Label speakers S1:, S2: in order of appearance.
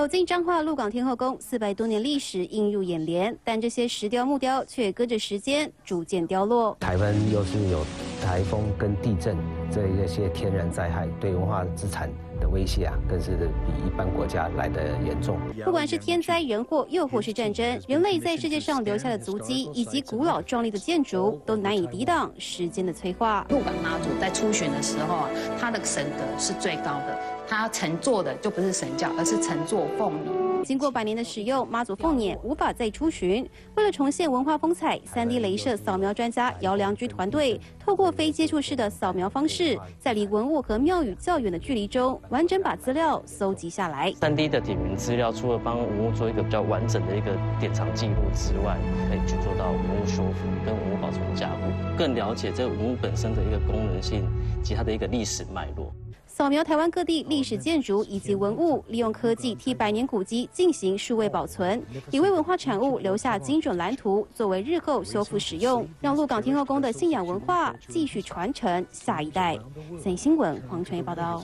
S1: 走进彰化鹿港天后宫，400多年历史映入眼帘，但这些石雕木雕却跟着时间逐渐凋落。
S2: 台湾又是有台风跟地震这一些天然灾害，对文化资产的威胁更是比一般国家来得严重。
S1: 不管是天灾人祸，又或是战争，人类在世界上留下的足迹，以及古老壮丽的建筑，都难以抵挡时间的催化。
S3: 鹿港妈祖在出巡的时候啊，他的神德是最高的，他乘坐的就不是神教，而是乘坐凤仪。
S1: 经过100年的使用，妈祖凤辇无法再出巡。为了重现文化风采，3D 雷射扫描专家姚良居团队透过非接触式的扫描方式，在离文物和庙宇较远的距离中，完整把资料搜集下来。
S4: 3D 的点云资料，除了帮文物做一个比较完整的一个典藏记录之外，可以去做到文物修复跟文物保存加固，更了解这个文物本身的一个功能性及它的一个历史脉络。
S1: 扫描台湾各地历史建筑以及文物，利用科技替100年古迹进行数位保存，也为文化产物留下精准蓝图，作为日后修复使用，让鹿港天后宫的信仰文化继续传承下一代。三立新闻黄传义报道。